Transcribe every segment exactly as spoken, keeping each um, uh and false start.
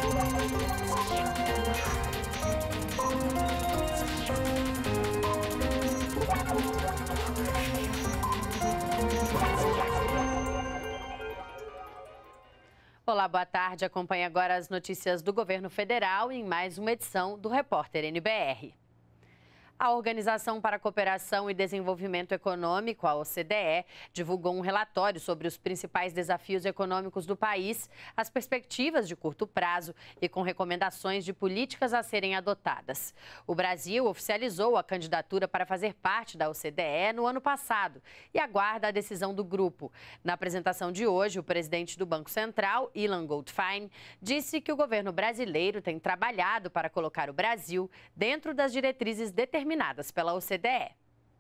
Olá, boa tarde. Acompanhe agora as notícias do governo federal em mais uma edição do Repórter N B R. A Organização para a Cooperação e Desenvolvimento Econômico, a O C D E, divulgou um relatório sobre os principais desafios econômicos do país, as perspectivas de curto prazo e com recomendações de políticas a serem adotadas. O Brasil oficializou a candidatura para fazer parte da O C D E no ano passado e aguarda a decisão do grupo. Na apresentação de hoje, o presidente do Banco Central, Ilan Goldfein, disse que o governo brasileiro tem trabalhado para colocar o Brasil dentro das diretrizes determinadas pela O C D E.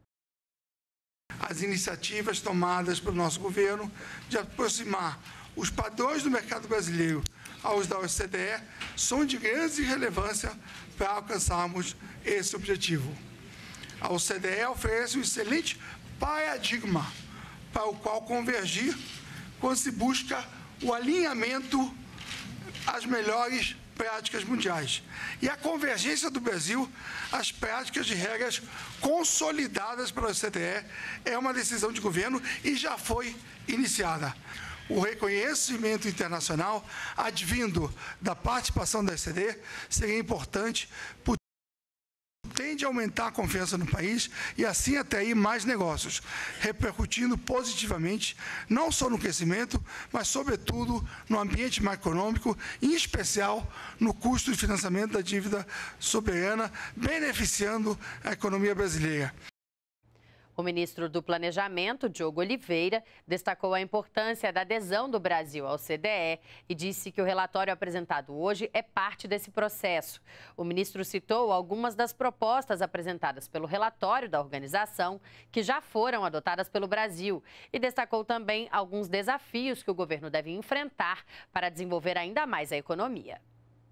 As iniciativas tomadas pelo nosso governo de aproximar os padrões do mercado brasileiro aos da O C D E são de grande relevância para alcançarmos esse objetivo. A O C D E oferece um excelente paradigma para o qual convergir quando se busca o alinhamento às melhores práticas mundiais. E a convergência do Brasil às práticas de regras consolidadas pela O C D E é uma decisão de governo e já foi iniciada. O reconhecimento internacional advindo da participação da O C D E seria importante, porque tende a aumentar a confiança no país e assim atrair mais negócios, repercutindo positivamente não só no crescimento, mas sobretudo no ambiente macroeconômico, em especial no custo de financiamento da dívida soberana, beneficiando a economia brasileira. O ministro do Planejamento, Diogo Oliveira, destacou a importância da adesão do Brasil ao C D E e disse que o relatório apresentado hoje é parte desse processo. O ministro citou algumas das propostas apresentadas pelo relatório da organização que já foram adotadas pelo Brasil e destacou também alguns desafios que o governo deve enfrentar para desenvolver ainda mais a economia.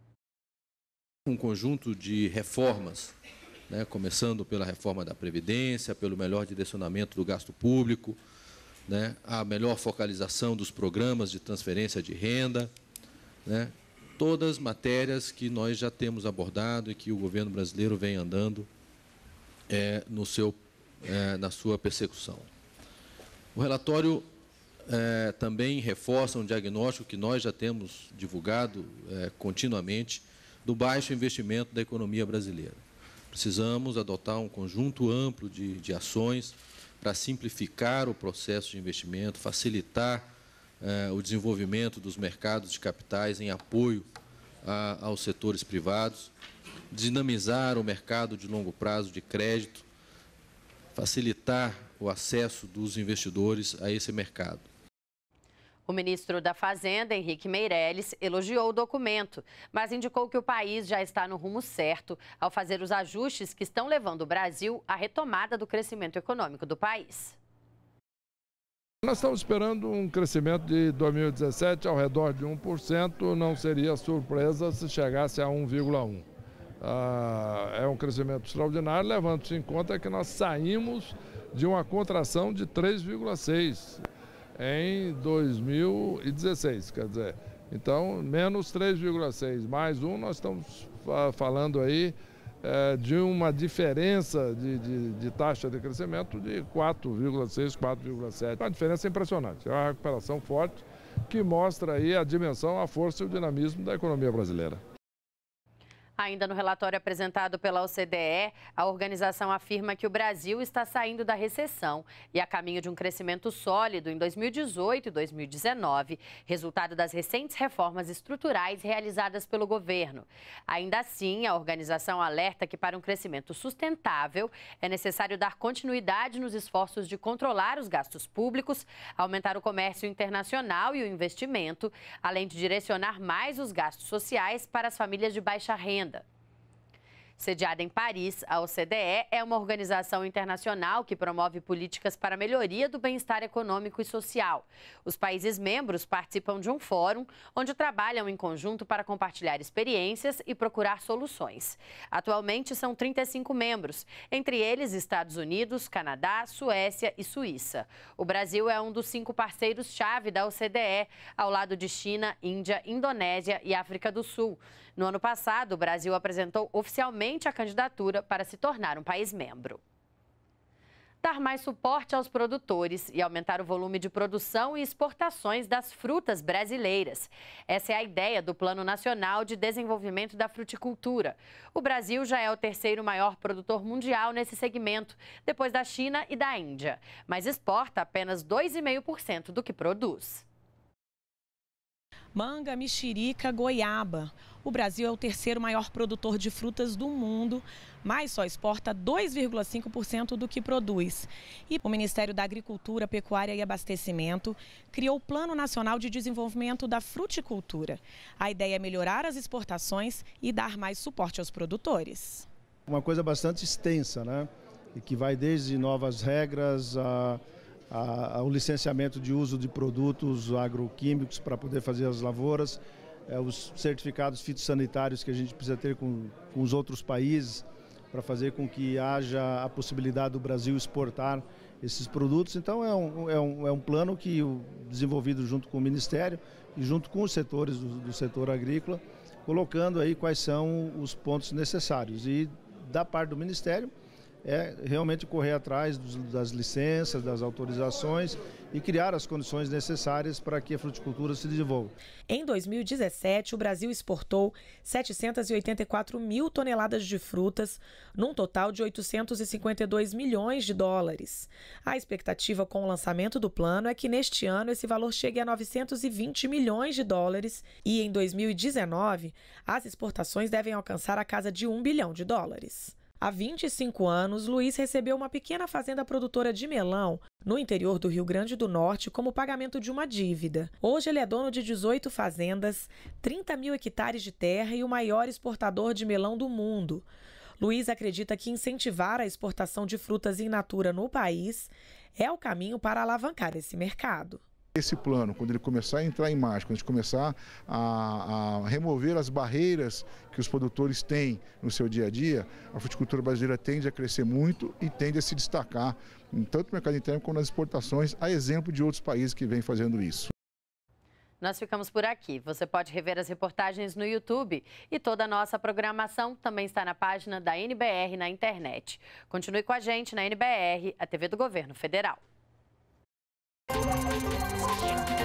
Um conjunto de reformas, né, começando pela reforma da Previdência, pelo melhor direcionamento do gasto público, né, a melhor focalização dos programas de transferência de renda, né, todas matérias que nós já temos abordado e que o governo brasileiro vem andando é, no seu, é, na sua persecução. O relatório é, também reforça um diagnóstico que nós já temos divulgado é, continuamente do baixo investimento da economia brasileira. Precisamos adotar um conjunto amplo de, de ações para simplificar o processo de investimento, facilitar eh, o desenvolvimento dos mercados de capitais em apoio a, aos setores privados, dinamizar o mercado de longo prazo de crédito, facilitar o acesso dos investidores a esse mercado. O ministro da Fazenda, Henrique Meirelles, elogiou o documento, mas indicou que o país já está no rumo certo ao fazer os ajustes que estão levando o Brasil à retomada do crescimento econômico do país. Nós estamos esperando um crescimento de dois mil e dezessete ao redor de um por cento, não seria surpresa se chegasse a um vírgula um por cento. Ah, é um crescimento extraordinário, levando-se em conta que nós saímos de uma contração de três vírgula seis por cento. Em dois mil e dezesseis, quer dizer, então, menos três vírgula seis, mais um, nós estamos falando aí é, de uma diferença de, de, de taxa de crescimento de quatro vírgula seis, quatro vírgula sete. Uma diferença impressionante, é uma recuperação forte que mostra aí a dimensão, a força e o dinamismo da economia brasileira. Ainda no relatório apresentado pela O C D E, a organização afirma que o Brasil está saindo da recessão e a caminho de um crescimento sólido em dois mil e dezoito e dois mil e dezenove, resultado das recentes reformas estruturais realizadas pelo governo. Ainda assim, a organização alerta que para um crescimento sustentável é necessário dar continuidade nos esforços de controlar os gastos públicos, aumentar o comércio internacional e o investimento, além de direcionar mais os gastos sociais para as famílias de baixa renda. Sediada em Paris, a O C D E é uma organização internacional que promove políticas para a melhoria do bem-estar econômico e social. Os países membros participam de um fórum onde trabalham em conjunto para compartilhar experiências e procurar soluções. Atualmente são trinta e cinco membros, entre eles Estados Unidos, Canadá, Suécia e Suíça. O Brasil é um dos cinco parceiros-chave da O C D E, ao lado de China, Índia, Indonésia e África do Sul. No ano passado, o Brasil apresentou oficialmente a candidatura para se tornar um país membro. Dar mais suporte aos produtores e aumentar o volume de produção e exportações das frutas brasileiras. Essa é a ideia do Plano Nacional de Desenvolvimento da Fruticultura. O Brasil já é o terceiro maior produtor mundial nesse segmento, depois da China e da Índia, mas exporta apenas dois vírgula cinco por cento do que produz. Manga, mexerica, goiaba. O Brasil é o terceiro maior produtor de frutas do mundo, mas só exporta dois vírgula cinco por cento do que produz. E o Ministério da Agricultura, Pecuária e Abastecimento criou o Plano Nacional de Desenvolvimento da Fruticultura. A ideia é melhorar as exportações e dar mais suporte aos produtores. Uma coisa bastante extensa, né? E que vai desde novas regras a... o licenciamento de uso de produtos agroquímicos para poder fazer as lavouras, é, os certificados fitossanitários que a gente precisa ter com, com os outros países para fazer com que haja a possibilidade do Brasil exportar esses produtos. Então é um, é um, é um plano que o, desenvolvido junto com o Ministério e junto com os setores do, do setor agrícola, colocando aí quais são os pontos necessários. E da parte do Ministério, é realmente correr atrás das licenças, das autorizações e criar as condições necessárias para que a fruticultura se desenvolva. Em dois mil e dezessete, o Brasil exportou setecentas e oitenta e quatro mil toneladas de frutas, num total de oitocentos e cinquenta e dois milhões de dólares. A expectativa com o lançamento do plano é que neste ano esse valor chegue a novecentos e vinte milhões de dólares e em dois mil e dezenove as exportações devem alcançar a casa de um bilhão de dólares. Há vinte e cinco anos, Luiz recebeu uma pequena fazenda produtora de melão no interior do Rio Grande do Norte como pagamento de uma dívida. Hoje ele é dono de dezoito fazendas, trinta mil hectares de terra e o maior exportador de melão do mundo. Luiz acredita que incentivar a exportação de frutas in natura no país é o caminho para alavancar esse mercado. Esse plano, quando ele começar a entrar em marcha, quando a gente começar a, a remover as barreiras que os produtores têm no seu dia a dia, a fruticultura brasileira tende a crescer muito e tende a se destacar, em tanto no mercado interno como nas exportações, a exemplo de outros países que vêm fazendo isso. Nós ficamos por aqui. Você pode rever as reportagens no YouTube e toda a nossa programação também está na página da N B R na internet. Continue com a gente na N B R, a T V do Governo Federal. Thank you.